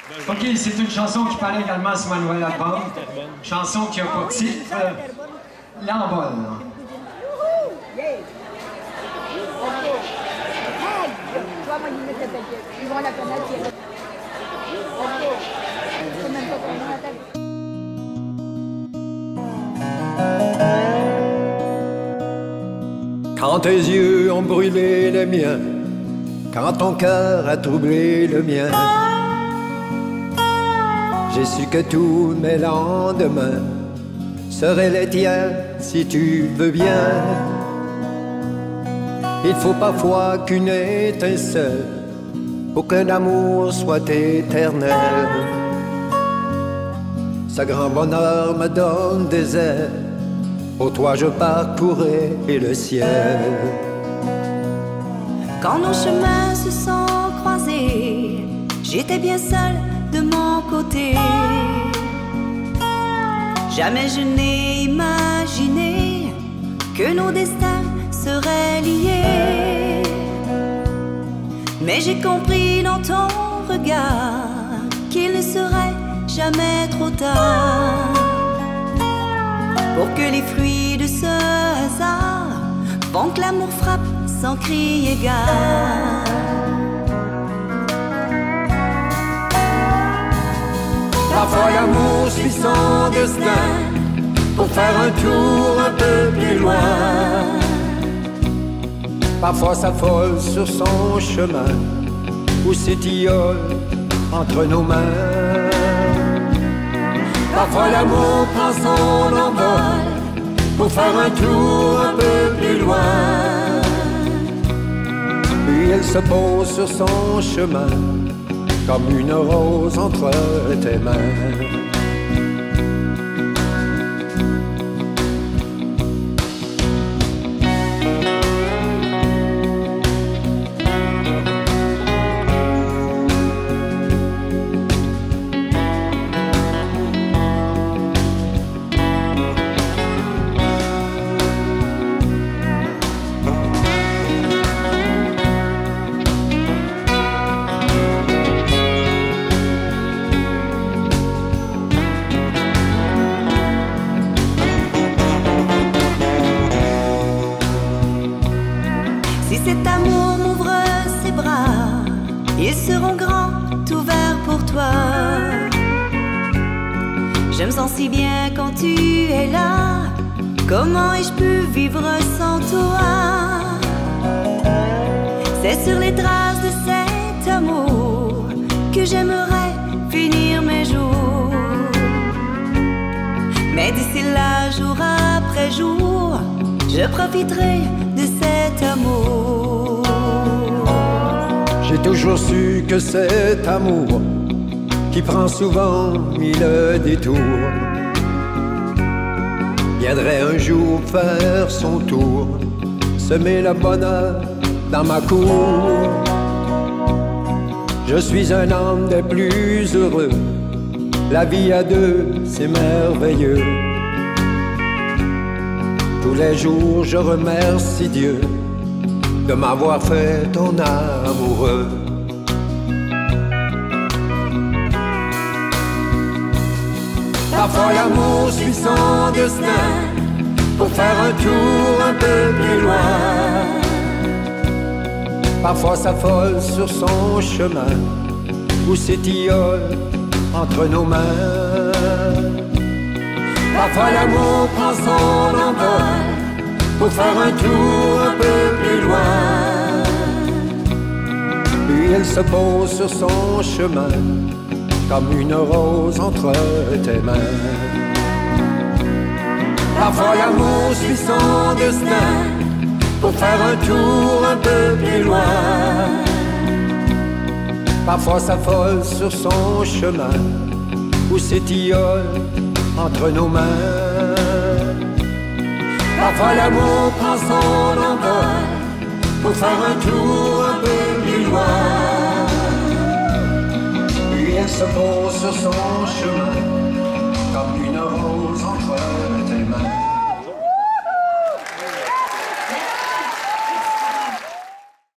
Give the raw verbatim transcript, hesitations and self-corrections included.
OK, c'est une chanson qui parlait également sur ma nouvelle album. Chanson qui a pour titre euh, L'envol. Ils vont la connaître. Quand tes yeux ont brûlé les miens, quand ton cœur a troublé le mien, j'ai su que tous mes lendemains seraient les tiens si tu veux bien. Il faut parfois qu'une étincelle pour qu'un amour soit éternel. Ce grand bonheur me donne des ailes, pour toi je parcourrai le ciel. Quand nos chemins se sont croisés, j'étais bien seule de mon côté. Jamais je n'ai imaginé que nos destins seraient liés. Mais j'ai compris dans ton regard qu'il ne serait jamais trop tard pour que les fruits de ce hasard font que l'amour frappe sans crier gare. Parfois l'amour suit son destin pour faire un tour un peu plus loin. Parfois s'affole sur son chemin ou s'étiole entre nos mains. Parfois l'amour prend son envol pour faire un tour un peu plus loin. Puis elle se pose sur son chemin comme une rose entre tes mains. Si cet amour m'ouvre ses bras, ils seront grands, ouverts pour toi. Je me sens si bien quand tu es là. Comment ai-je pu vivre sans toi? C'est sur les traces de cet amour que j'aimerais finir mes jours. Mais d'ici là, jour après jour, je profiterai de cet amour. J'ai toujours su que cet amour qui prend souvent mille détours viendrait un jour faire son tour, semer le bonheur dans ma cour. Je suis un homme des plus heureux, la vie à deux c'est merveilleux. Tous les jours je remercie Dieu de m'avoir fait ton amoureux. Parfois l'amour suit son destin pour faire un tour un peu plus loin. Parfois s'affole sur son chemin ou s'étiole entre nos mains. Parfois l'amour prend son envol pour faire un tour un peu plus loin. Puis elle se pose sur son chemin comme une rose entre tes mains. Parfois l'amour suit son destin pour faire un tour un peu plus loin. Parfois s'affole sur son chemin ou s'étiole entre nos mains. Parfois l'amour prend son envol pour faire un tour un peu plus loin. Puis elle se pose sur son chemin comme une rose entre